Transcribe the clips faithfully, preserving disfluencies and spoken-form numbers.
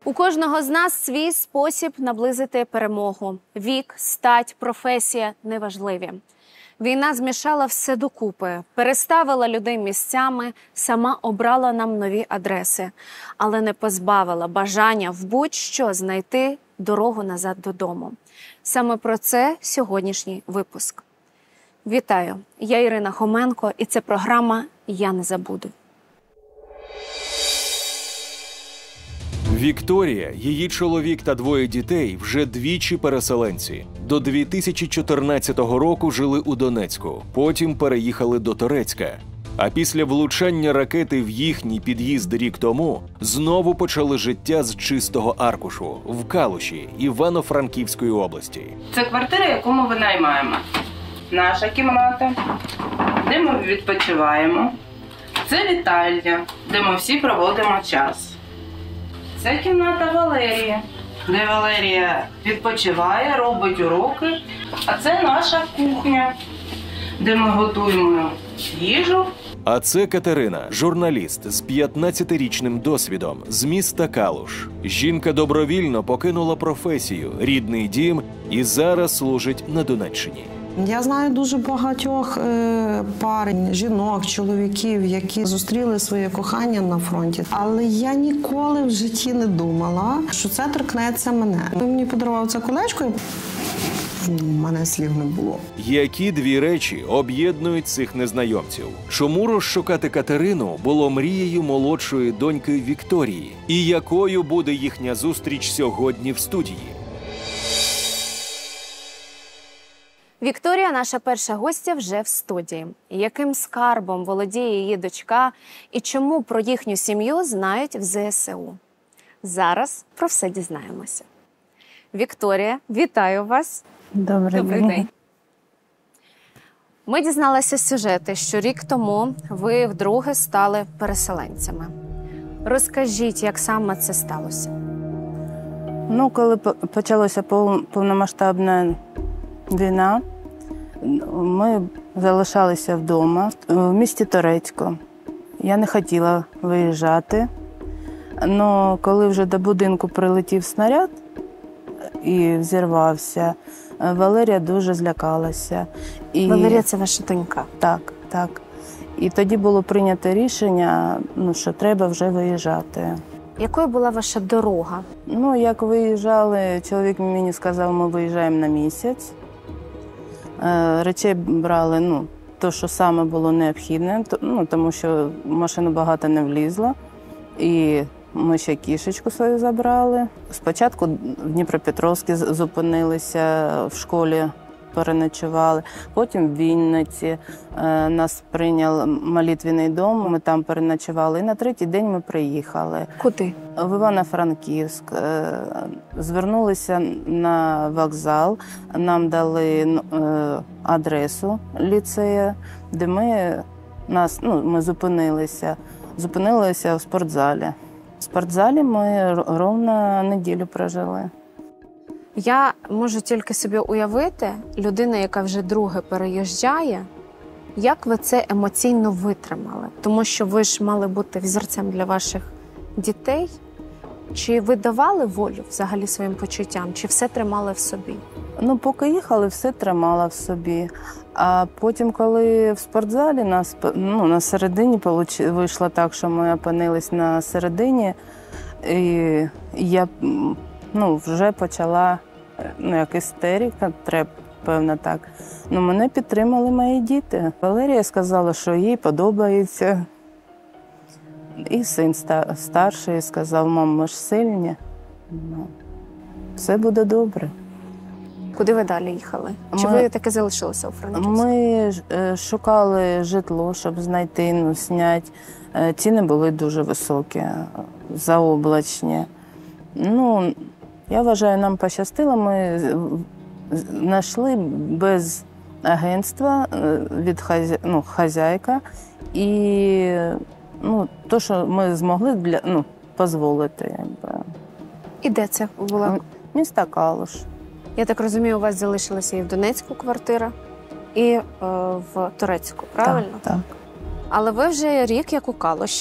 У кожного з нас свій спосіб наблизити перемогу. Вік, стать, професія – неважливі. Війна змішала все докупи, переставила людей місцями, сама обрала нам нові адреси, але не позбавила бажання в будь-що знайти дорогу назад додому. Саме про це сьогоднішній випуск. Вітаю! Я Ірина Хоменко, і це програма «Я не забуду». Вікторія, її чоловік та двоє дітей вже двічі переселенці. До дві тисячі чотирнадцятого року жили у Донецьку, потім переїхали до Торецька. А після влучання ракети в їхній під'їзд рік тому знову почали життя з чистого аркушу в Калуші, Івано-Франківської області. Це квартира, яку ми винаймаємо. Наша кімната, де ми відпочиваємо. Це вітальня, де ми всі проводимо час. Це кімната Валерії, де Валерія відпочиває, робить уроки. А це наша кухня, де ми готуємо їжу. А це Катерина, журналіст з п'ятнадцятирічним досвідом з міста Калуш. Жінка добровільно покинула професію, рідний дім і зараз служить на Донеччині. Я знаю дуже багатьох е, пар, жінок, чоловіків, які зустріли своє кохання на фронті. Але я ніколи в житті не думала, що це торкнеться мене. Він мені подарував це колечко, і у мене слів не було. Які дві речі об'єднують цих незнайомців? Чому розшукати Катерину було мрією молодшої доньки Вікторії? І якою буде їхня зустріч сьогодні в студії? Вікторія, наша перша гостя, вже в студії. Яким скарбом володіє її дочка і чому про їхню сім'ю знають в зе ес у? Зараз про все дізнаємося. Вікторія, вітаю вас. Добрий, Добрий день. Ми дізналися з сюжету, що рік тому ви вдруге стали переселенцями. Розкажіть, як саме це сталося? Ну, коли почалася повномасштабна війна, ми залишалися вдома в місті Торецьку. Я не хотіла виїжджати, але коли вже до будинку прилетів снаряд і взірвався, Валерія дуже злякалася. І... Валерія – це ваша донька? Так, так. І тоді було прийнято рішення, ну, що треба вже виїжджати. Якою була ваша дорога? Ну, як виїжджали, чоловік мені сказав, ми виїжджаємо на місяць. Речей брали, ну, то, що саме було необхідне, ну, тому що в машину багато не влізло. І ми ще кішечку свою забрали. Спочатку в Дніпропетровську зупинилися, в школі переночували. Потім в Вінниці нас прийняв молитвенний дом, ми там переночували. І на третій день ми приїхали. Куди? В Івано-Франківськ. Звернулися на вокзал, нам дали адресу ліцею, де ми, нас, ну, ми зупинилися. Зупинилися в спортзалі. В спортзалі ми ровно неділю прожили. Я можу тільки собі уявити, людина, яка вже друге переїжджає, як ви це емоційно витримали? Тому що ви ж мали бути взірцем для ваших дітей. Чи ви давали волю взагалі своїм почуттям, чи все тримали в собі? Ну, поки їхали, все тримала в собі. А потім, коли в спортзалі, нас, ну, на середині вийшло так, що ми опинились на середині, і я, ну, вже почала, ну, як істерика, треба, певно, так. Ну, мене підтримали мої діти. Валерія сказала, що їй подобається. І син старший сказав, мам, ми ж сильні, ну, все буде добре. Куди ви далі їхали? Чи ми, ви таки залишилися у Франківську? Ми шукали житло, щоб знайти, ну, зняти. Ціни були дуже високі, заоблачні. Ну, я вважаю, нам пощастило, ми знайшли без агентства від хазя... ну, хазяйка. І, ну, то, що ми змогли для, ну, дозволити. Якби. І де це було? Місто Калуш. Я так розумію, у вас залишилася і в Донецьку квартира, і е, в Торецьку, правильно? Так, так. Але ви вже рік як у Калуші.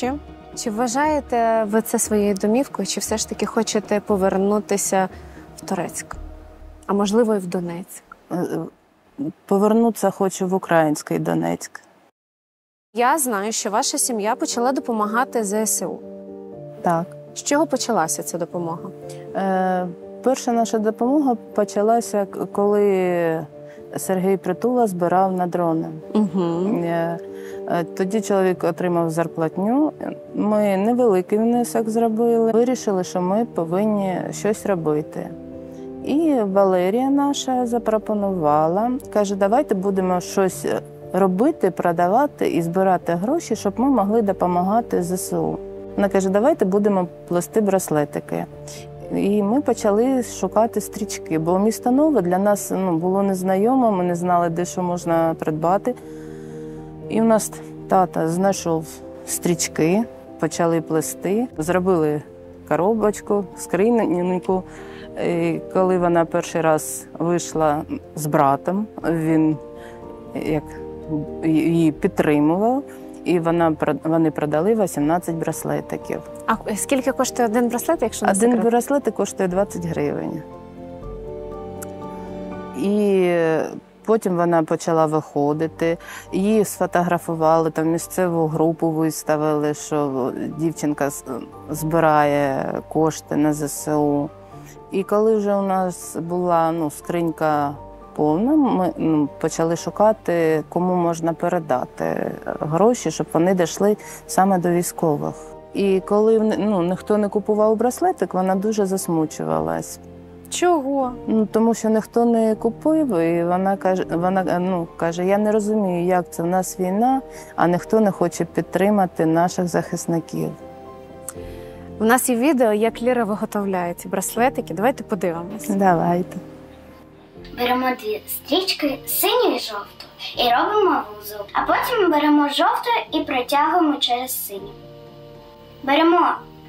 Чи вважаєте ви це своєю домівкою, чи все ж таки хочете повернутися в Торецьк? А можливо, і в Донецьк? Повернутися хочу в український Донецьк. Я знаю, що ваша сім'я почала допомагати зе ес у. Так. З чого почалася ця допомога? Е, перша наша допомога почалася, к- коли Сергій Притула збирав на дрони. Угу. Е, е, Тоді чоловік отримав зарплатню. Ми невеликий внесок зробили. Вирішили, що ми повинні щось робити. І Валерія наша запропонувала, каже, давайте будемо щось робити, продавати і збирати гроші, щоб ми могли допомагати зе се у. Вона каже, давайте будемо плести браслетики. І ми почали шукати стрічки, бо місто Нове для нас ну, було незнайомо, ми не знали, де що можна придбати. І у нас тато знайшов стрічки, почали плести, зробили коробочку, скриньку. І коли вона перший раз вийшла з братом, він як, її підтримував, і вона, вони продали вісімнадцять браслетиків. А скільки коштує один браслет, якщо не Один секрет? браслетик коштує двадцять гривень. І потім вона почала виходити, її сфотографували, там місцеву групу виставили, що дівчинка збирає кошти на зе се у. І коли вже у нас була ну, скринька повна, ми ну, почали шукати, кому можна передати гроші, щоб вони дійшли саме до військових. І коли ну, ніхто не купував браслетик, вона дуже засмучувалась. Чого? Ну, тому що ніхто не купив, і вона каже, вона, ну, каже, я не розумію, як це, в нас війна, а ніхто не хоче підтримати наших захисників. У нас є відео, як Ліра виготовляє ці браслетики. Давайте подивимось. Давайте. Беремо дві стрічки, синю і жовту, і робимо вузол. А потім беремо жовту і протягуємо через синю. Беремо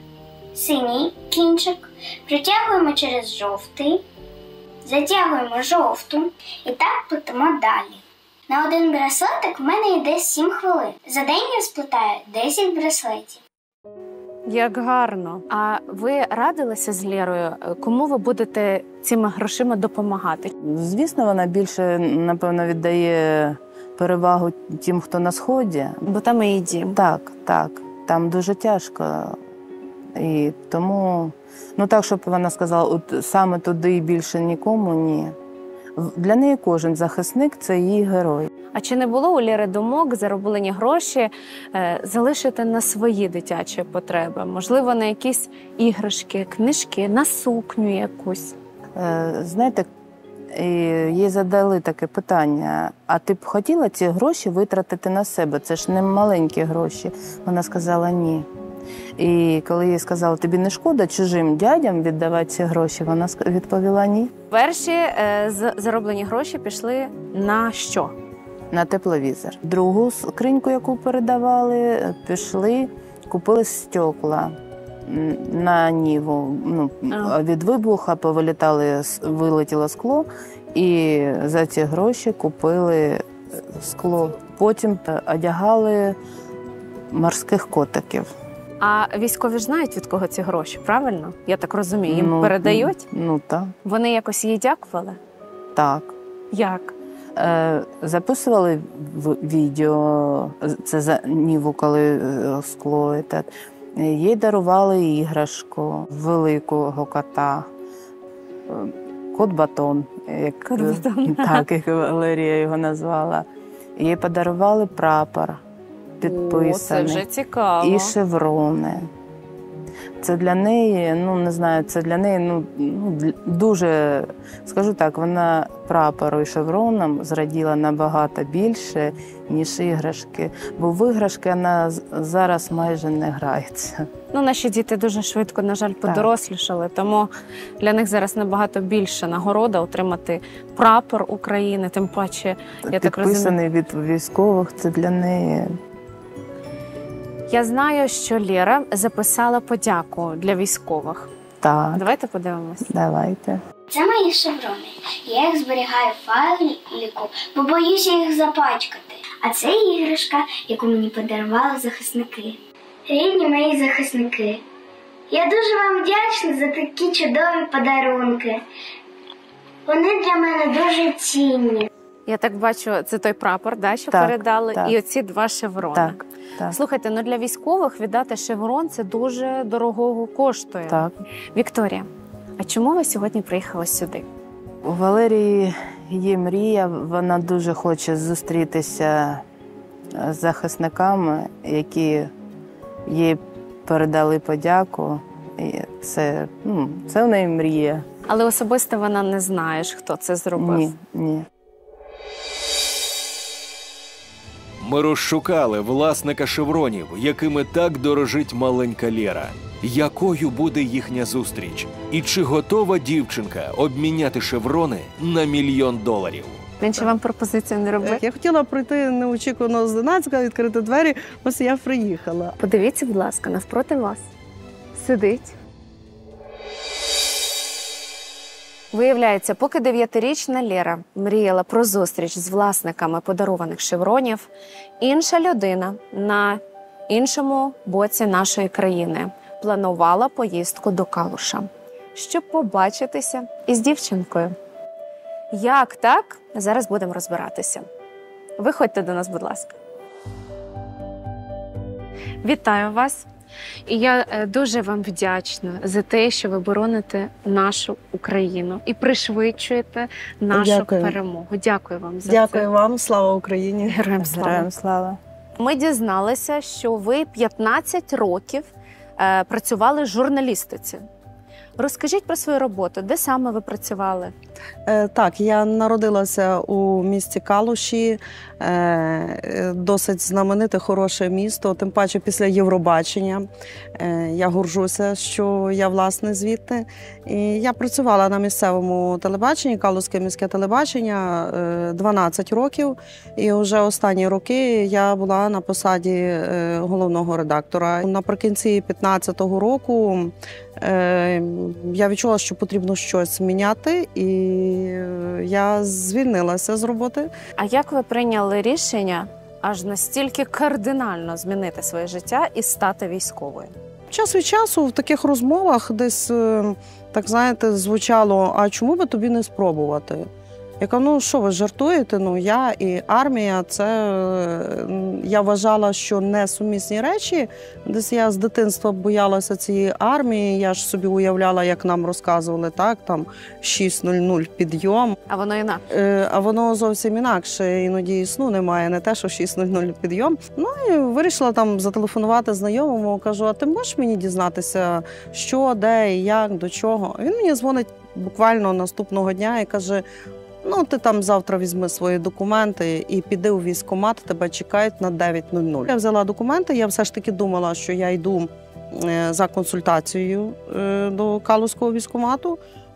синій кінчик, протягуємо через жовтий, затягуємо жовту і так плетемо далі. На один браслетик в мене йде сім хвилин. За день я сплетаю десять браслетів. Як гарно. А ви радилися з Лєрою, кому ви будете цими грошима допомагати? Звісно, вона більше, напевно, віддає перевагу тим, хто на Сході. Бо там і її дім. Так, так, там дуже тяжко. І тому, ну так, щоб вона сказала, от саме туди і більше нікому, ні. Для неї кожен захисник – це її герой. А чи не було у Лєри думок зароблені гроші е, залишити на свої дитячі потреби? Можливо, на якісь іграшки, книжки, на сукню якусь? Е, знаєте, і їй задали таке питання, а ти б хотіла ці гроші витратити на себе? Це ж не маленькі гроші. Вона сказала ні. І коли їй сказали, тобі не шкода чужим дядям віддавати ці гроші, вона відповіла ні. Перші е, з- зароблені гроші пішли на що? На тепловізор. Другу скриньку, яку передавали, пішли, купили стекла м, на Ніву. Ну, А. від вибуху повилітали, с- вилетіло скло, і за ці гроші купили скло. Потім одягали морських котиків. А військові ж знають, від кого ці гроші, правильно? Я так розумію, їм Ну, передають? Ну, так. Вони якось їй дякували? Так. Як? Е, Записували в- відео, це за Ніву, коли е, скло. і так. Їй дарували іграшку великого кота. Е, Кот-батон, як, Кот-батон. так, як Валерія його назвала. Їй подарували прапор підписаний. О, це вже цікаво. І шеврони. Це для неї, ну не знаю, це для неї ну, ну, дл- дуже, скажу так, вона прапору і шевроном зраділа набагато більше, ніж іграшки. Бо в іграшки вона з- зараз майже не грається. Ну, наші діти дуже швидко, на жаль, подорослішали, тому для них зараз набагато більше нагорода отримати прапор України, тим паче, я так розумію. Підписаний від військових, це для неї. Я знаю, що Лєра записала подяку для військових. Так, Давайте подивимось. давайте. Це мої шеврони. Я їх зберігаю в файліку, бо боюся їх запачкати. А це іграшка, яку мені подарували захисники. рідні мої захисники. Я дуже вам вдячна за такі чудові подарунки. Вони для мене дуже цінні. Я так бачу, це той прапор, да, що Так, передали, так. і оці два шеврони. Так, так. Слухайте, ну для військових віддати шеврон – це дуже дорого коштує. Так. Вікторія, а чому ви сьогодні приїхали сюди? У Валерії є мрія, вона дуже хоче зустрітися з захисниками, які їй передали подяку. І це, ну, це в неї мрія. Але особисто вона не знає, хто це зробив. Ні, ні. Ми розшукали власника шевронів, якими так дорожить маленька Лєра. Якою буде їхня зустріч? І чи готова дівчинка обміняти шеврони на мільйон доларів? Він ще вам пропозицію не робив? Я хотіла прийти неочікувано зненацька, відкрити двері, ось я приїхала. Подивіться, будь ласка, навпроти вас сидить. Виявляється, поки дев'ятирічна Лєра мріяла про зустріч з власниками подарованих шевронів, інша людина на іншому боці нашої країни планувала поїздку до Калуша, щоб побачитися із дівчинкою. Як так? Зараз будемо розбиратися. Виходьте до нас, будь ласка. Вітаю вас. І я е, дуже вам вдячна за те, що ви бороните нашу Україну і пришвидшуєте нашу Дякую. перемогу. Дякую вам за Дякую це. вам, слава Україні. Героям слава. Героям слава. Ми дізналися, що ви п'ятнадцять років е, працювали в журналістиці. Розкажіть про свою роботу. Де саме ви працювали? Е, Так, я народилася у місті Калуші, е, досить знамените, хороше місто, тим паче після Євробачення. Е, Я горжуся, що я, власне, звідти. І я працювала на місцевому телебаченні, Калузьке міське телебачення, е, дванадцять років. І вже останні роки я була на посаді е, головного редактора. Наприкінці п'ятнадцятого року е, я відчула, що потрібно щось міняти, і я звільнилася з роботи. А як ви прийняли рішення аж настільки кардинально змінити своє життя і стати військовою? Час від часу в таких розмовах десь, е, так знаєте, звучало, а чому би тобі не спробувати? Я кажу, ну що ви жартуєте? Ну я і армія, це е, я вважала, що несумісні речі. Десь я з дитинства боялася цієї армії. Я ж собі уявляла, як нам розказували, так там шість нуль нуль підйом. А воно інакше. Е, А воно зовсім інакше. Іноді і сну немає, не те, що шість нуль нуль підйом. Ну і вирішила там зателефонувати знайомому. Кажу, а ти можеш мені дізнатися, що, де, і як, до чого? Він мені дзвонить буквально наступного дня і каже: ну, ти там завтра візьми свої документи і піди у військкомат, тебе чекають на дев'ять нуль нуль. Я взяла документи, я все ж таки думала, що я йду за консультацією до Калузького військкомату.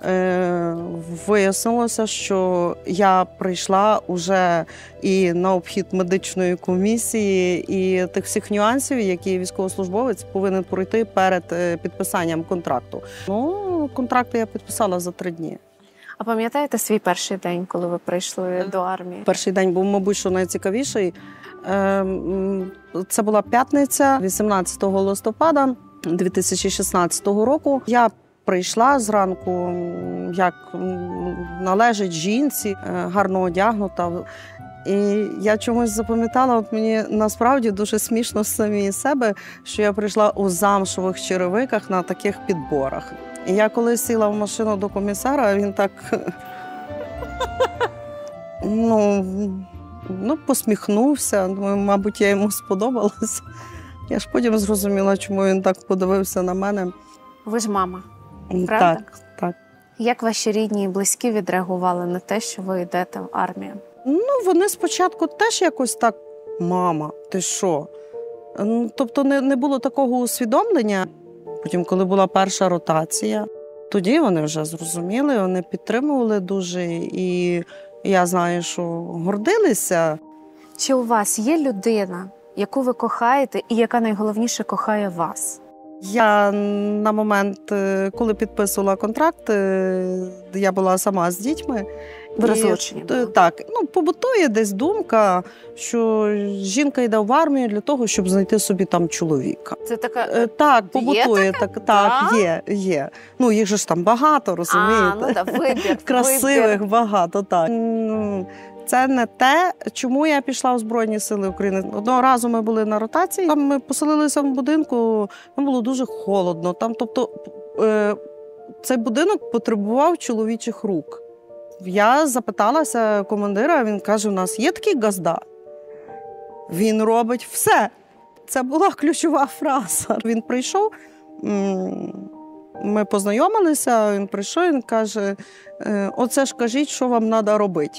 Вияснилося, що я прийшла уже і на обхід медичної комісії, і тих всіх нюансів, які військовослужбовець повинен пройти перед підписанням контракту. Ну, контракт я підписала за три дні. А пам'ятаєте свій перший день, коли ви прийшли до армії? Перший день був, мабуть, що найцікавіший. Це була п'ятниця, вісімнадцятого листопада дві тисячі шістнадцятого року. Я прийшла зранку, як належить жінці, гарно одягнута. І я чомусь запам'ятала, от мені насправді дуже смішно з самої себе, що я прийшла у замшових черевиках на таких підборах. І я коли сіла в машину до комісара, він так ну, ну, посміхнувся. Мабуть, я йому сподобалась. Я ж потім зрозуміла, чому він так подивився на мене. Ви ж мама, правда? Так, так. Як ваші рідні і близькі відреагували на те, що ви йдете в армію? Ну, вони спочатку теж якось так: мама, ти що? Тобто не, не було такого усвідомлення. Потім, коли була перша ротація, тоді вони вже зрозуміли, вони підтримували дуже. І я знаю, що гордилися. Чи у вас є людина, яку ви кохаєте і яка найголовніше кохає вас? Я на момент, коли підписувала контракт, я була сама з дітьми. Ви розлучені І, були? так, ну, побутує десь думка, що жінка йде в армію для того, щоб знайти собі там чоловіка. Це така... Е, Так, побутує, так, так, Так? є, є. Ну, їх же ж там багато, розумієте? А, ну так, вибір. Красивих вибір. багато, так. М, Це не те, чому я пішла в Збройні Сили України. Одного разу ми були на ротації, там ми поселилися в будинку, там було дуже холодно. Там, тобто, е, цей будинок потребував чоловічих рук. Я запиталася командира, він каже, у нас є такий газда. Він робить все. Це була ключова фраза. Він прийшов, ми познайомилися, він прийшов, він каже, оце ж кажіть, що вам треба робити.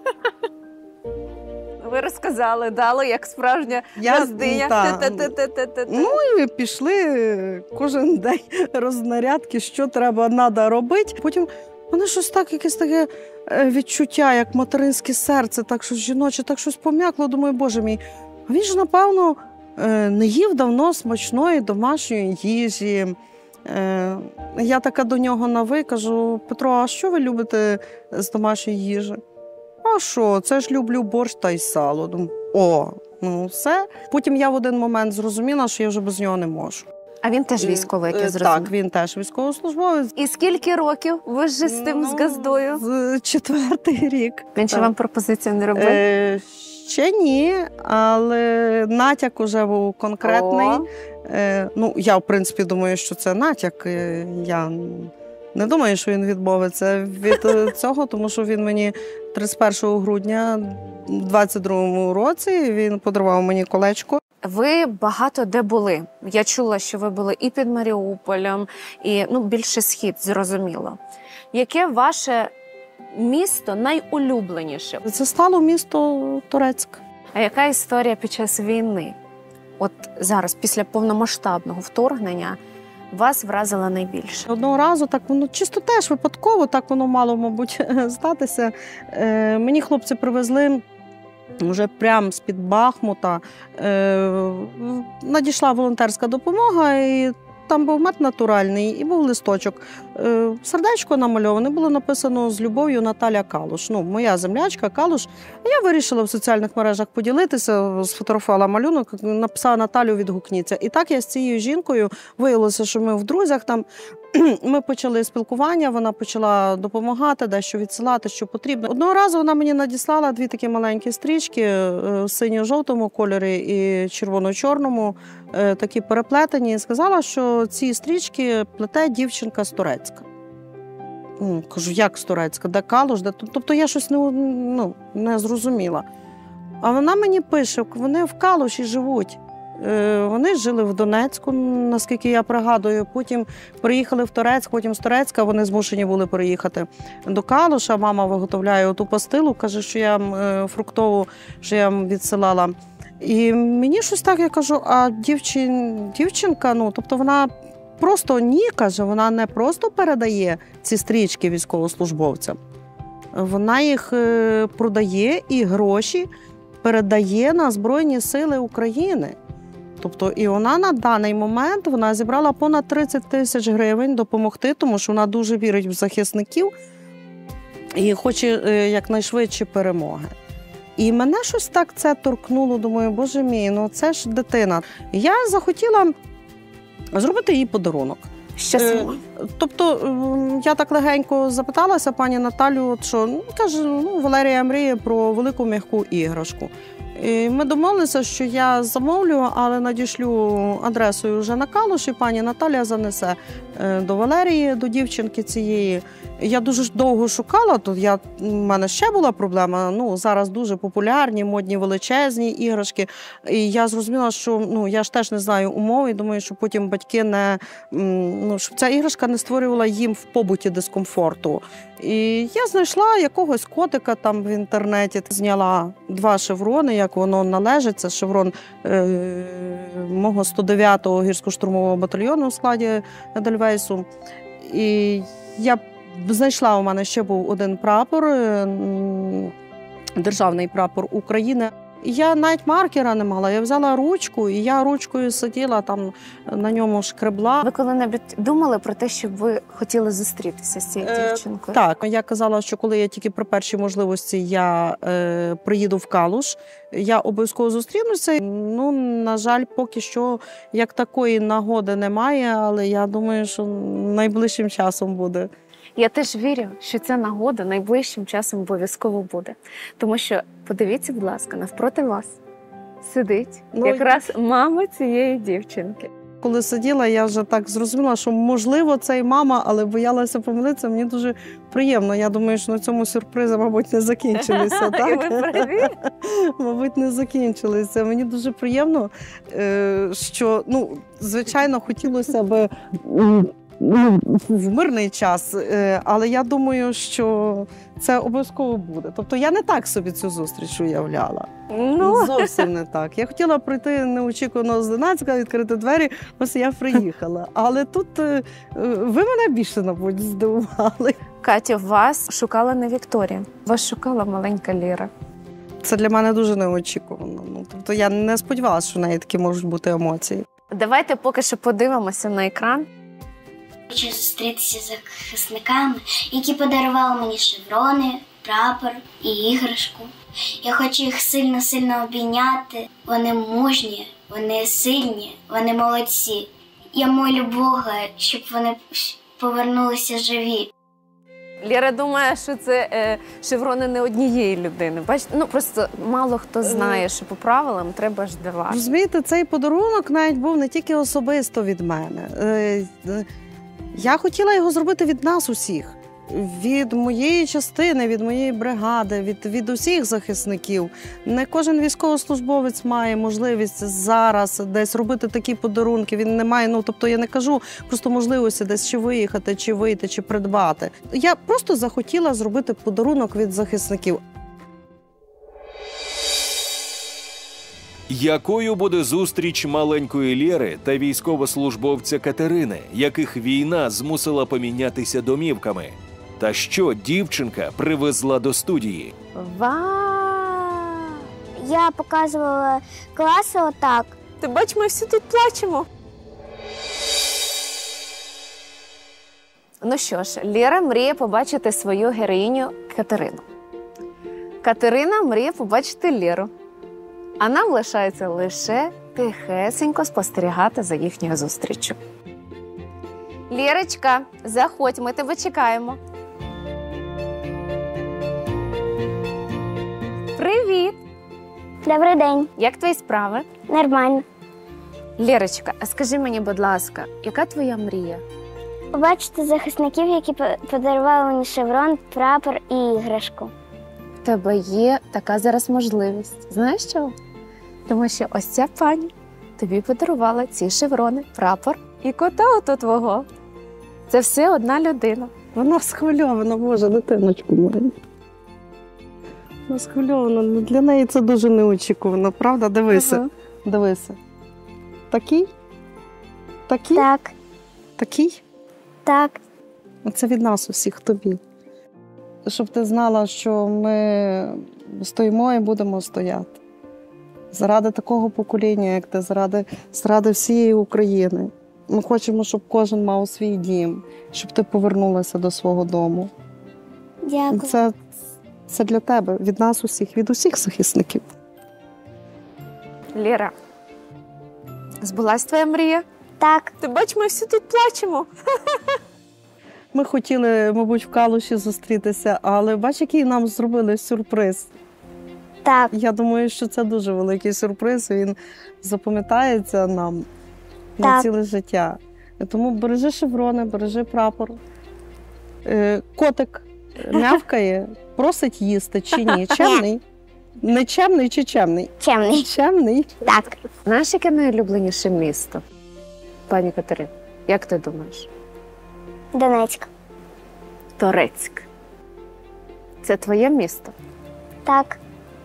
Ви розказали, дали, як справжня Я- газдиня. та. Те-те-те-те-те-те. Ну і пішли кожен день рознарядки, що треба, треба робити. Потім мене щось так, якесь таке е, відчуття, як материнське серце, так щось жіноче, так щось пом'якло. Думаю, боже мій, а він ж, напевно, е, не їв давно смачної домашньої їжі. Е, Я така до нього на ви, кажу, Петро, а що ви любите з домашньої їжі? А що, це ж люблю борщ та й сало. Думаю, о, ну все. Потім я в один момент зрозуміла, що я вже без нього не можу. А він теж військовий, як я Е, зрозуміла. Так, він теж військовослужбовець. І скільки років ви ж з тим, з Ну, газдою? з четвертий рік. Він ще так. вам пропозицію не робив? Е, ще ні, але натяк уже був конкретний. О. Е, ну, я, в принципі, думаю, що це натяк. Е, Я не думаю, що він відмовиться від е, цього, тому що він мені тридцять першого грудня в двадцять другому році він подарував мені колечко. Ви багато де були. Я чула, що ви були і під Маріуполем, і ну, більше схід, зрозуміло. Яке ваше місто найулюбленіше? Це стало місто Торецьк. А яка історія під час війни? От зараз, після повномасштабного вторгнення, вас вразила найбільше? Одного разу так воно чисто теж випадково, так воно мало, мабуть, статися. Е, мені хлопці привезли вже прямо з-під Бахмута. Е, надійшла волонтерська допомога, і там був мед натуральний, і був листочок. Е, сердечко намальоване, було написано «З любов'ю Наталя Калуш». Ну, моя землячка Калуш. Я вирішила в соціальних мережах поділитися, сфотографувала малюнок, написала «Наталю, відгукніться». І так я з цією жінкою виявилося, що ми в друзях там. Ми почали спілкування, вона почала допомагати, дещо відсилати, що потрібно. Одного разу вона мені надіслала дві такі маленькі стрічки в синьо-жовтому кольорі і червоно-чорному, такі переплетені, і сказала, що ці стрічки плете дівчинка з Торецька. Кажу, як з Торецька? Де Калуш? Де? Тобто я щось не, ну, не зрозуміла. А вона мені пише, вони в Калуші живуть. Вони жили в Донецьку, наскільки я пригадую, потім приїхали в Торецьк, потім з Торецька вони змушені були переїхати до Калуша. Мама виготовляє оту пастилу, каже, що я фруктову, що я відсилала. І мені щось так, я кажу, а дівчин, дівчинка, ну, тобто вона просто ні, каже, вона не просто передає ці стрічки військовослужбовцям, вона їх продає і гроші передає на Збройні Сили України. Тобто і вона на даний момент вона зібрала понад тридцять тисяч гривень допомогти, тому що вона дуже вірить в захисників і хоче якнайшвидше перемоги. І мене щось так це торкнуло, думаю, боже мій, ну це ж дитина. Я захотіла зробити їй подарунок. Що саме? Тобто я так легенько запиталася пані Наталю, от що, ну, каже, ну, Валерія мріє про велику м'яку іграшку. І ми домовилися, що я замовлю, але надішлю адресою вже на Калуш, і пані Наталя занесе до Валерії, до дівчинки цієї. Я дуже довго шукала, тут я, в мене ще була проблема, ну, зараз дуже популярні, модні, величезні іграшки. І я зрозуміла, що ну, я ж теж не знаю умов, і думаю, що потім батьки не, ну, щоб ця іграшка не створювала їм в побуті дискомфорту. І я знайшла якогось котика там в інтернеті, зняла два шеврони, як воно належить. Це шеврон е- мого сто дев'ятого гірсько-штурмового батальйону у складі Едельвейсу. І я знайшла, у мене ще був один прапор, державний прапор України. Я навіть маркера не мала. Я взяла ручку, і я ручкою сиділа, там на ньому шкребла. Ви коли-небудь думали про те, щоб ви хотіли зустрітися з цією Е, дівчинкою? Так, я казала, що коли я тільки при першій можливості я е, приїду в Калуш, я обов'язково зустрінуся. Ну, на жаль, поки що як такої нагоди немає, але я думаю, що найближчим часом буде. Я теж вірю, що ця нагода найближчим часом обов'язково буде. Тому що, подивіться, будь ласка, навпроти вас сидить Ну, якраз мама цієї дівчинки. Коли сиділа, я вже так зрозуміла, що можливо це і мама, але боялася помилитися. Мені дуже приємно. Я думаю, що на цьому сюрпризи, мабуть, не закінчилися. Так? І ви праві? Мабуть, не закінчилися. Мені дуже приємно, е, що, ну, звичайно, хотілося б в мирний час, е, але я думаю, що це обов'язково буде. Тобто я не так собі цю зустріч уявляла. Ну, Зовсім не так. Я хотіла прийти неочікувано зненацька, відкрити двері, ось я приїхала. Але тут е, ви мене більше, мабуть, здивували. Катя, вас шукала не Вікторія, вас шукала маленька Ліра. Це для мене дуже неочікувано. Ну, тобто я не сподівалася, що в неї такі можуть бути емоції. Давайте поки що подивимося на екран. Хочу зустрітися з захисниками, які подарували мені шеврони, прапор і іграшку. Я хочу їх сильно-сильно обійняти. Вони мужні, вони сильні, вони молодці. Я молю Бога, щоб вони повернулися живі. Ліра думає, що це е, шеврони не однієї людини. Бачите, ну просто мало хто знає, що по правилам треба ж давати. Розумієте, цей подарунок навіть був не тільки особисто від мене. Е, е, Я хотіла його зробити від нас усіх. Від моєї частини, від моєї бригади, від, від усіх захисників. Не кожен військовослужбовець має можливість зараз десь робити такі подарунки. Він не має, ну, тобто я не кажу просто можливості десь чи виїхати, чи вийти, чи придбати. Я просто захотіла зробити подарунок від захисників. Якою буде зустріч маленької Лєри та військовослужбовця Катерини, яких війна змусила помінятися домівками? Та що дівчинка привезла до студії? Вау! Я показувала класи отак. Ти бач, ми всі тут плачемо. Ну що ж, Лєра мріє побачити свою героїню Катерину. Катерина мріє побачити Лєру. А нам лишається лише тихесенько спостерігати за їхньою зустріччю. Лєрочка, заходь, ми тебе чекаємо. Привіт! Добрий день. Як твої справи? Нормально. Лєрочка, а скажи мені, будь ласка, яка твоя мрія? Побачити захисників, які подарували мені шеврон, прапор і іграшку. В тебе є така зараз можливість. Знаєш чого? Тому що ось ця пані тобі подарувала ці шеврони, прапор і кота ото твого. Це все одна людина. Вона схвильована, Боже, дитиночку мою. Вона схвильована. Ну, для неї це дуже неочікувано, правда? Дивися, Ага. дивися. Такий? Такий? Так, Такий? так. Це від нас усіх тобі. Щоб ти знала, що ми стоїмо і будемо стояти. Заради такого покоління, як ти, заради, заради всієї України. Ми хочемо, щоб кожен мав свій дім, щоб ти повернулася до свого дому. Дякую. Це, це для тебе, від нас усіх, від усіх захисників. Лєра, збулась твоя мрія? Так, Ти бач, ми всі тут плачемо. Ми хотіли, мабуть, в Калуші зустрітися, але бач, який нам зробили сюрприз. так. Я думаю, що це дуже великий сюрприз, він запам'ятається нам на Так. ціле життя. Тому бережи шеврони, бережи прапор. Е, Котик мявкає, просить їсти чи ні? Чемний? Нечемний чи чемний? Чемний. Чемний. Так. Знаєш, яке найулюбленіше місто? Пані Катерина, як ти думаєш? Донецьк. Торецьк. Це твоє місто? Так.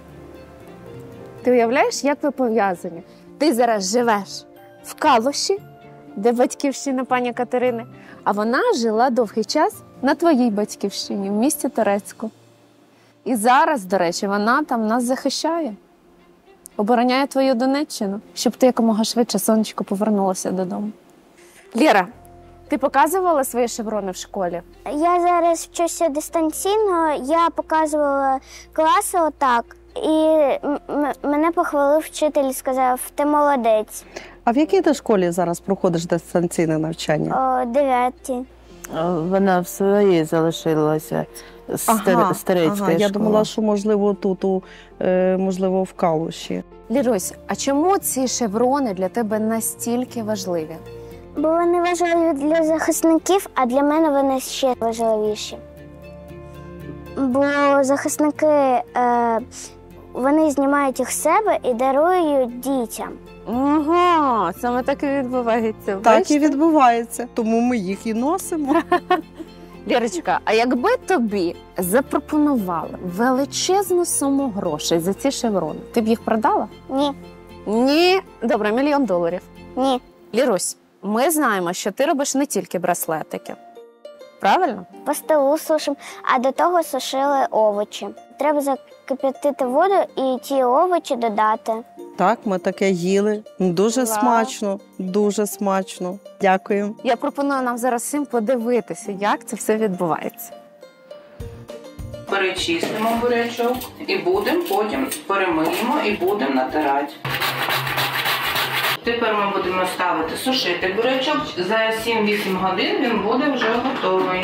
Ти уявляєш, як ви пов'язані? Ти зараз живеш в Калуші, де батьківщина пані Катерини, а вона жила довгий час на твоїй батьківщині, в місті Торецьку. І зараз, до речі, вона там нас захищає. обороняє твою Донеччину, щоб ти якомога швидше, сонечко, повернулася додому. Лєра, ти показувала свої шеврони в школі? Я зараз вчуся дистанційно, я показувала класи отак. І м- м- мене похвалив вчитель і сказав, ти молодець. А в якій ти школі зараз проходиш дистанційне навчання? О дев'ятій. Вона в своїй залишилася Ага, старецька ага, я школа. думала, що можливо тут, у, е, можливо, в Калуші. Лірусь, а чому ці шеврони для тебе настільки важливі? Бо вони важливі для захисників, а для мене вони ще важливіші. Бо захисники, е, вони знімають їх з себе і дарують дітям. Ага, саме так і відбувається. Так і відбувається, тому ми їх і носимо. Лірочка, а якби тобі запропонували величезну суму грошей за ці шеврони, ти б їх продала? Ні, Ні. Добре, мільйон доларів. ні. Лірусь, ми знаємо, що ти робиш не тільки браслетики. Правильно? По столу сушимо, а до того сушили овочі. Треба закип'ятити воду і ті овочі додати. Так, ми таке їли. Дуже Клас. смачно, дуже смачно. Дякую. Я пропоную нам зараз всім подивитися, як це все відбувається. Перечистимо бурячок і будемо потім перемиємо і будемо натирати. Тепер ми будемо ставити сушити бурячок. За сім-вісім годин він буде вже готовий.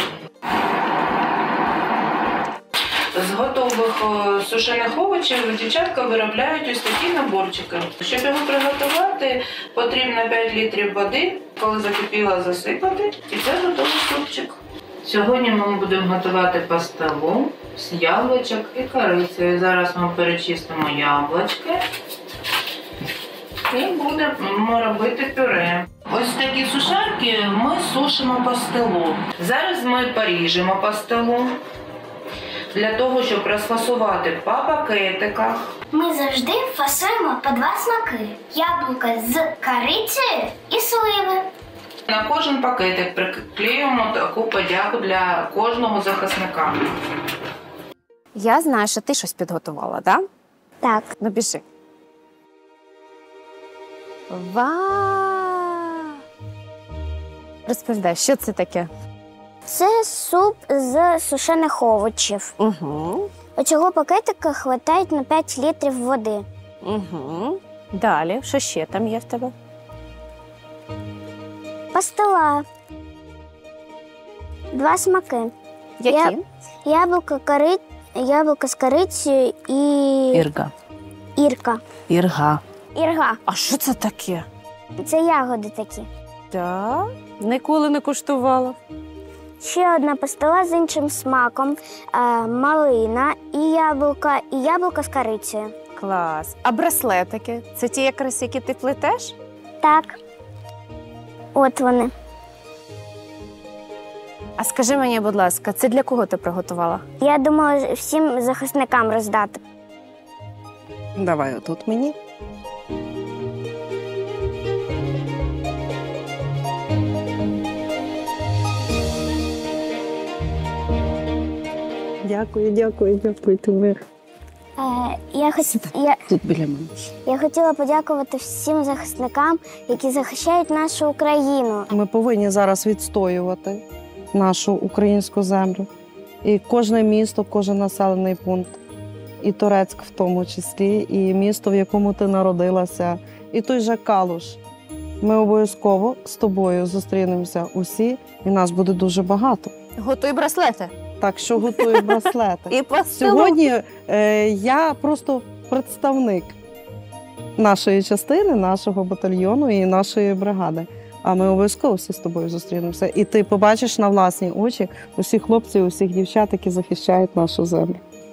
З готових о, сушених овочів дівчатка виробляють ось такі наборчики. Щоб його приготувати, потрібно п'ять літрів води, коли закипіла, засипати, і це готовий супчик. Сьогодні ми будемо готувати пастилу з яблучок і кориці. Зараз ми перечистимо яблучки і будемо робити пюре. Ось такі сушарки ми сушимо пастилу. Зараз ми поріжемо пастилу для того, щоб розфасувати по пакетиках. Ми завжди фасуємо по два смаки. Яблука з корицею і сливи. На кожен пакетик приклеюємо таку подяку для кожного захисника. Я знаю, що ти щось підготувала, так? Так. Ну, біжи. Вау! Розповідай, що це таке? Це суп з сушених овочів. Угу. Оцього пакетика хватає на п'ять літрів води. Угу. Далі, що ще там є в тебе? Пастила. Два смаки. Які? Я... Яблуко, кори... Яблуко з корицею і... Ірга. Ірка. Ірга. Ірга. А що це таке? Це ягоди такі. Так, ніколи не куштувала. Ще одна пастила з іншим смаком. Е, малина і яблука, і яблуко з корицею. Клас. А браслетики? Це ті якраз, які ти плетеш? Так. От вони. А скажи мені, будь ласка, це для кого ти приготувала? Я думала всім захисникам роздати. Давай отут мені. Дякую, дякую, дякую тобі. Е, я, хот... я... Тут біля мене. я хотіла подякувати всім захисникам, які захищають нашу Україну. Ми повинні зараз відстоювати нашу українську землю. І кожне місто, кожен населений пункт, і Торецьк в тому числі, і місто, в якому ти народилася, і той же Калуш. Ми обов'язково з тобою зустрінемося усі, і нас буде дуже багато. Готуй браслети. Так що готую браслети. І пастилу. Сьогодні е, я просто представник нашої частини, нашого батальйону і нашої бригади. А ми обов'язково всі з тобою зустрінемося. І ти побачиш на власні очі усіх хлопців, усіх дівчат, які захищають нашу землю.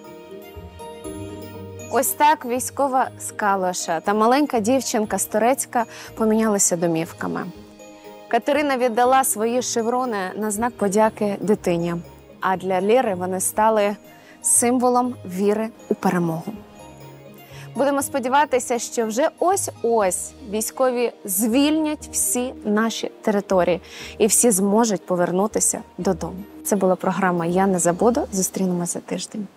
Ось так військова з Калуша та маленька дівчинка з Торецька помінялися домівками. Катерина віддала свої шеврони на знак подяки дитині. А для Лєри вони стали символом віри у перемогу. Будемо сподіватися, що вже ось-ось військові звільнять всі наші території і всі зможуть повернутися додому. Це була програма «Я не забуду». Зустрінемося за тиждень.